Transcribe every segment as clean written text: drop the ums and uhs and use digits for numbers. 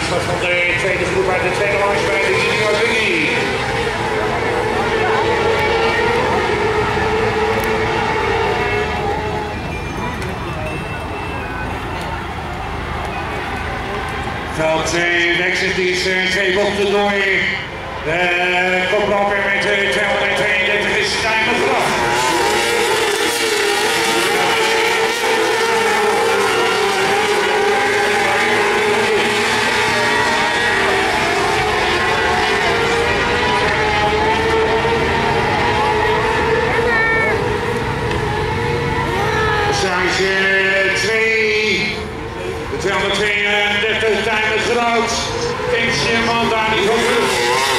uitslag van de tweede groep uit de tweede langs bij de junior buggy. Veld 2, Nexus 2 bochten door. De koploper met 232 is Stijn de Graf. Size 2, de 232 Tijmen Groot, Kingsje man daar niet van terug.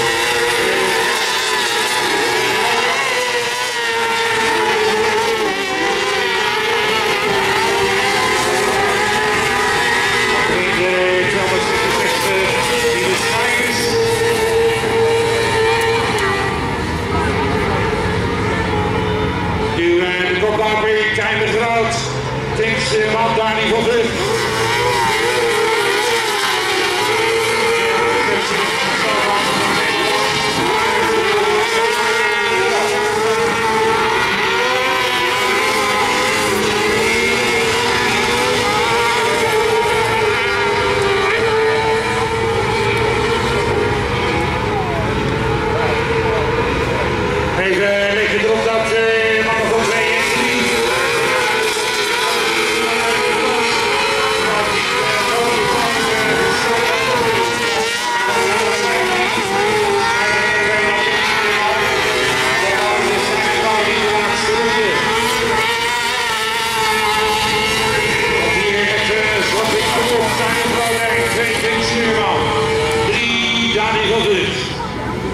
In de 266 die de Stijners. Nu de koploper Tijmen Groot. Tinks man daar niet van terug. Even leggen erop dat mannen van 2 en 3.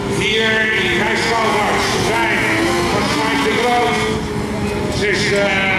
Is